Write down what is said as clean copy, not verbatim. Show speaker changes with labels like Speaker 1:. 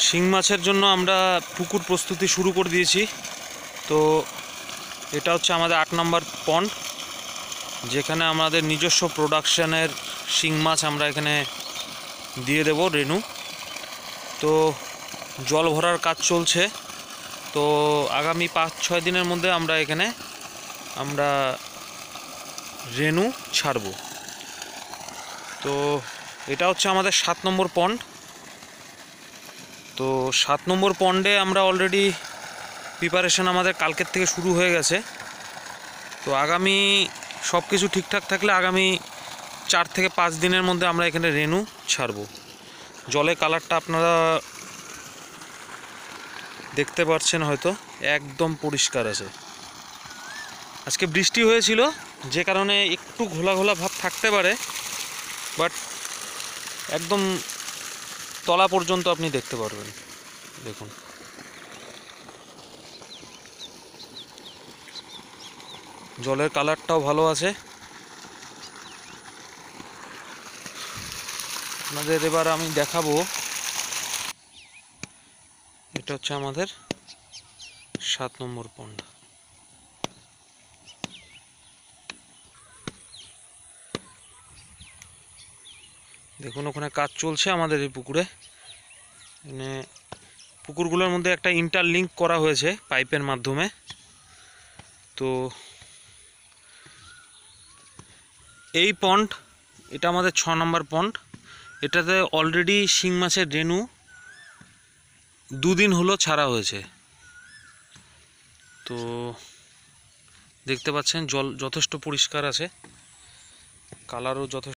Speaker 1: শিং মাছের জন্য আমরা পুকুর প্রস্তুতি শুরু করে দিয়েছি। তো এটা হচ্ছে আমাদের 8 নম্বর পন্ড, যেখানে আমাদের নিজস্ব প্রোডাকশানের শিং মাছ আমরা এখানে দিয়ে দেব রেনু। তো জল ভরার কাজ চলছে। তো আগামী 5-6 দিনের মধ্যে আমরা রেনু ছাড়ব। তো এটা হচ্ছে আমাদের 7 নম্বর পন্ড। তো 7 নম্বর পন্ডে আমরা অলরেডি প্রিপারেশন আমাদের কালকের থেকে শুরু হয়ে গেছে। তো আগামী সব কিছু ঠিকঠাক থাকলে আগামী 4 থেকে 5 দিনের মধ্যে আমরা এখানে রেনু ছাড়ব। জলের কালারটা আপনারা দেখতে পাচ্ছেন হয়তো, একদম পরিষ্কার আছে। আজকে বৃষ্টি হয়েছিল, যে কারণে একটু ঘোলা ঘোলা ভাব থাকতে পারে, বাট একদম তলা পর্যন্ত আপনি দেখতে পারবেন। দেখুন, জলের কালারটাও ভালো আছে। আপনাদের এবার আমি দেখাবো, এটা হচ্ছে আমাদের 7 নম্বর পন্ড। দেখুন, ওখানে কাজ চলছে আমাদের এই পুকুরে। মানে পুকুরগুলোর মধ্যে একটা ইন্টারলিঙ্ক করা হয়েছে পাইপের মাধ্যমে। তো এই পন্ড, এটা আমাদের 6 নম্বর পন্ড। এটাতে অলরেডি শিং মাছের রেনু 2 দিন হলো ছাড়া হয়েছে। তো দেখতে পাচ্ছেন জল যথেষ্ট পরিষ্কার আছে, কালারও যথেষ্ট